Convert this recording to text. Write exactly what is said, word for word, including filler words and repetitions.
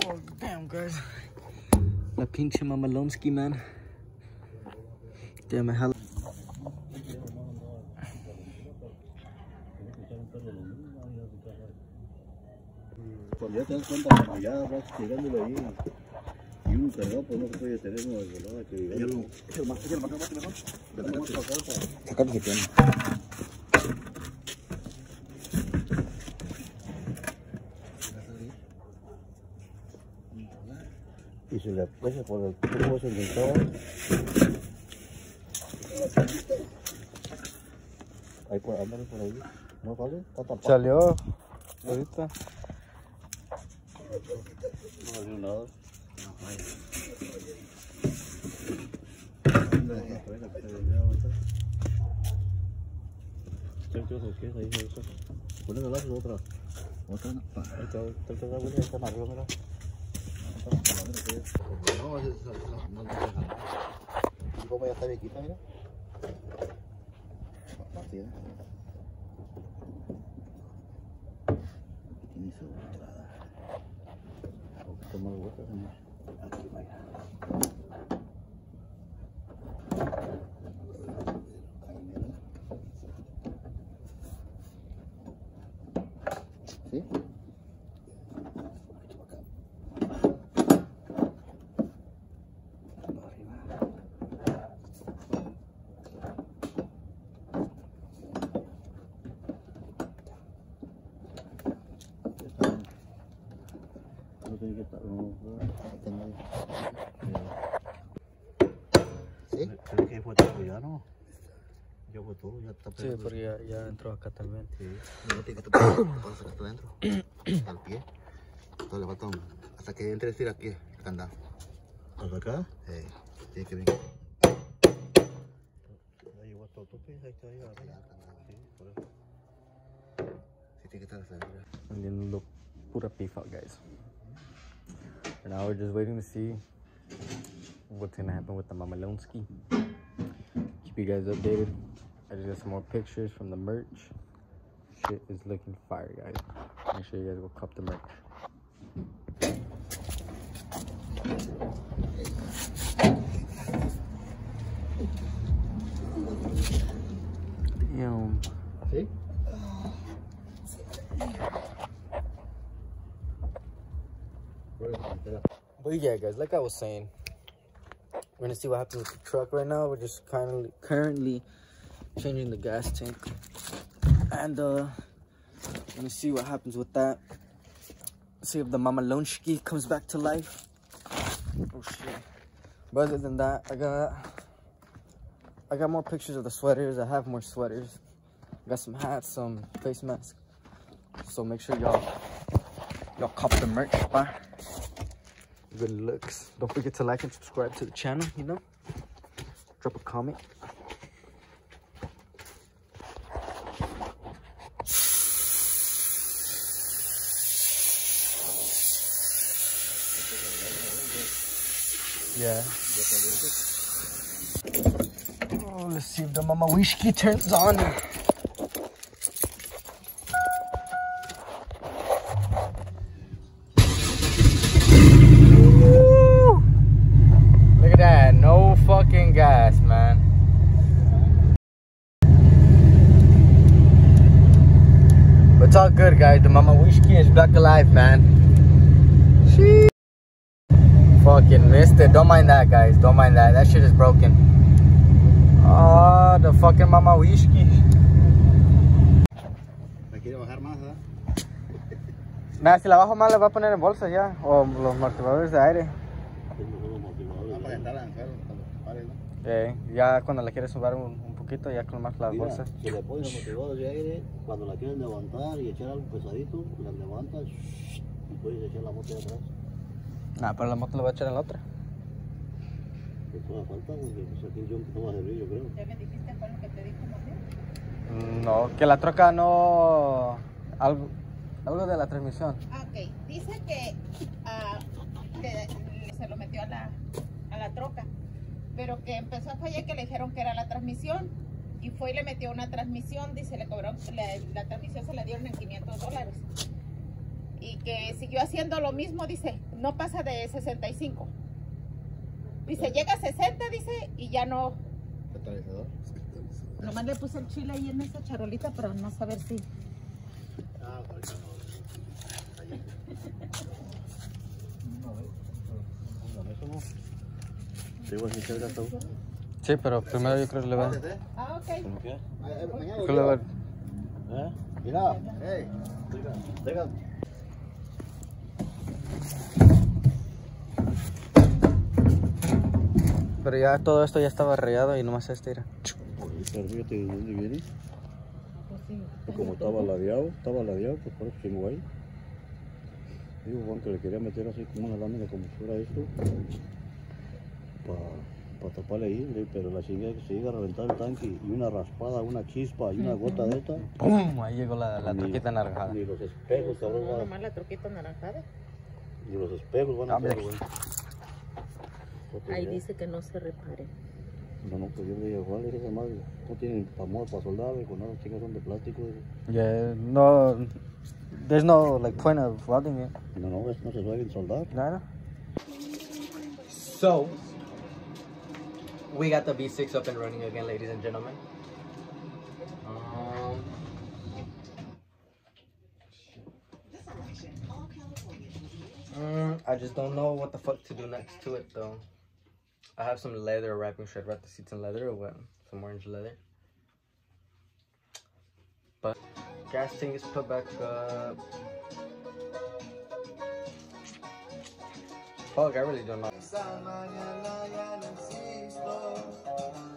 Oh, damn, guys. La pinche Mamalonsky, man. Damn, I have... Cuando ya te das cuenta, cuando ya vas tirándole ahí y un cargado, pues no se puede tener una desvelada que diga. Es el más, es el más, más, mejor. Sacar lo que tiene. Y si le pesa por el tubo se intentó. Ahí por, ándale por ahí. ¿No sale? Está tapado. Salió ahorita. No salió nada. Ponle el lazo otra. Otra no. Ahí está, está el agua, está más arriba, mira. No, es no te deja nada. ¿Y cómo ya está viejita, mira? Partida. Tiene su entrada. Un poquito más hueca, señor. Aquí, vaya. ¿Sí? ¿Sí? Creo que fue todo ya, ¿no? Ya fue todo, ya está. Sí, porque ya, ya entró acá también. Sí, no tiene que estar hasta adentro, al pie. Entonces le falta un, hasta que entre estira aquí, el candado. ¿Hasta acá? Sí, tiene que venir. Ya llegó hasta el tope, ahí está ahí arriba. Sí, por eso. Sí, tiene que estar hasta arriba. Vendiendo pura pifa, guys. And now we're just waiting to see what's gonna happen with the Mamalonsky. Keep you guys updated. I just got some more pictures from the merch. Shit is looking fire, guys. Make sure you guys go cop the merch. Damn. ¿Sí? But yeah, guys, like I was saying, we're gonna see what happens with the truck right now. We're just currently currently changing the gas tank, and uh, gonna see what happens with that. See if the Mamalonsky comes back to life. Oh shit! But other than that, I got I got more pictures of the sweaters. I have more sweaters. I got some hats, some face masks. So make sure y'all y'all cop the merch, bye. Good looks. Don't forget to like and subscribe to the channel, you know. Drop a comment. Yeah. Oh, let's see if the Mamalonsky turns on. Fucking gas, man. But it's all good, guys. The Mamalonsky is back alive, man. She fucking missed it. Don't mind that, guys. Don't mind that. That shit is broken. Oh, the fucking Mamalonsky. ¿Me quiere bajar más, eh? Nada, si la bajo más, la voy a poner en bolsa ya. O los amortiguadores de aire. Eh, ya cuando la quieres subir un, un poquito, ya con más las Mira, bolsas. si le pones amortiguadores de aire, cuando la quieres levantar y echar algo pesadito, la levantas y puedes echar la moto de atrás. Nah, pero la moto la voy a echar en la otra. Pues no me falta, porque pues aquí yo un poquito más de brillo, creo. ¿Ya me dijiste cuál es lo que te dijo, Manuel? No, que la troca no... Algo, algo de la transmisión. Ah, ok. Dice que, uh, que se lo metió a la, a la troca, pero que empezó a fallar, que le dijeron que era la transmisión, y fue y le metió una transmisión, dice, le cobraron, la, la transmisión se la dieron en quinientos dólares, y que que siguió haciendo lo mismo, dice, no pasa de sesenta y cinco. Dice, llega a sesenta, dice, y ya no. Catalizador. Nomás le puse el chile ahí en esa charolita para no saber si. Ah, ahorita no. ¿Sí vas a echar gasto? Sí, pero primero yo creo que le va. Ah, ok. ¿Cómo qué? Creo que le va. ¿Eh? Mira, hey, venga, venga. Pero ya todo esto ya estaba rayado y nomás este era. Ahorita fíjate de dónde viene. Pues sí. Y como estaba ladeado, estaba ladeado, pues por eso se me ahí. Digo, Juan, que le quería meter así como una lámina como si fuera esto. Para pa taparle ahí, pero la chingada que se llega a reventar el tanque y una raspada, una chispa y una gota de esta. ¡Pum! Ahí llegó la, la Ni- troquita naranjada. Ni los espejos, cabrón, No, van a- nomás la troquita naranjada. ni los espejos van a Ah, hacer, mira. güey. Otra Ahí idea. dice que no se repare. No, no, pues yo le dije, Juan, esa madre no tienen amor para soldar, güey, con nada, chingas son de plástico. Güey. Yeah, no, there's no like point of welding it. No, no, es- no se suelen soldar. Nada. So, we got the V six up and running again, ladies and gentlemen. Um, mm, I just don't know what the fuck to do next to it though. I have some leather wrapping. Should I wrap the seats in leather or what? Some orange leather. But gas tank is put back up. Fuck, I really don't know.